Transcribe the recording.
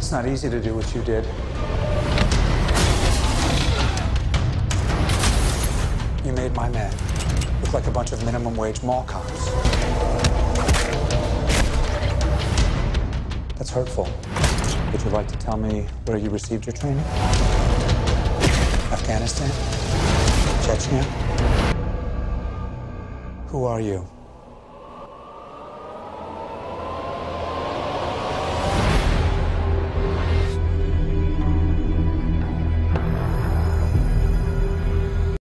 It's not easy to do what you did. You made my men look like a bunch of minimum wage mall cops. That's hurtful. Would you like to tell me where you received your training? Afghanistan? Chechnya? Who are you?